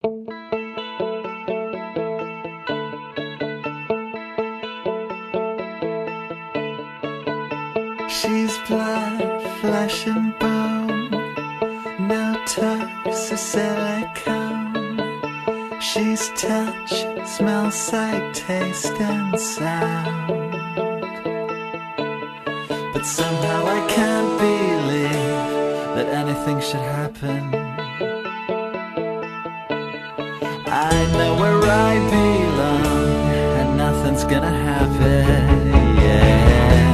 She's blood, flesh and bone, no tucks or silicone. She's touch, smell, sight, taste and sound. But somehow I can't believe that anything should happen. I know where I belong and nothing's gonna happen, yeah.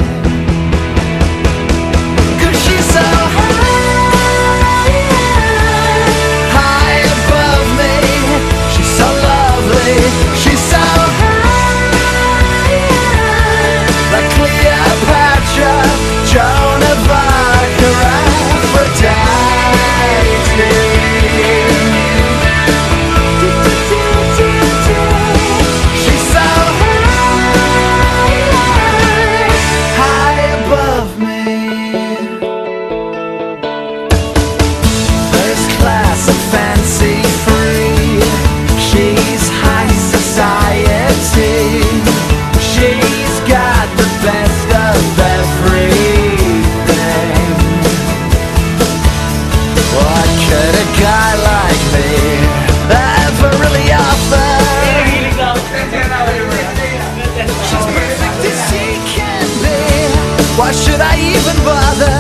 Why should I even bother?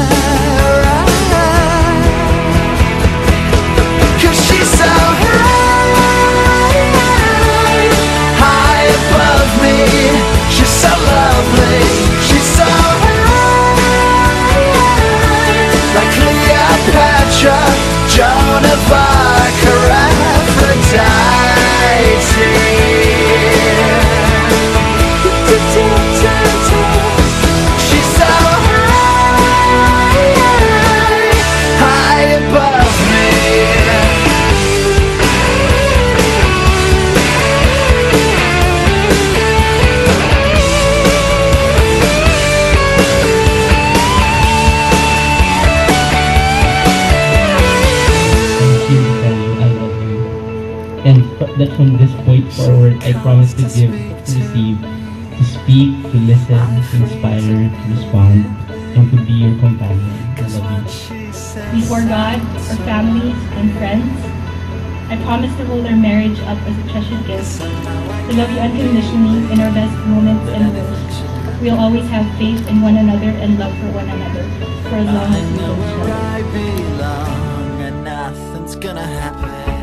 Cause she's so high above me. She's so lovely. She's so high, like Cleopatra, Joan of Arc, or Aphrodite. That from this point forward, I promise to give, to receive, to speak, to listen, to inspire, to respond, and to be your companion. I love you. Before God, our families, and friends, I promise to hold our marriage up as a treasured gift, to love you unconditionally in our best moments and worst. We'll always have faith in one another and love for one another, for as long as we both shall. I belong and nothing's gonna happen.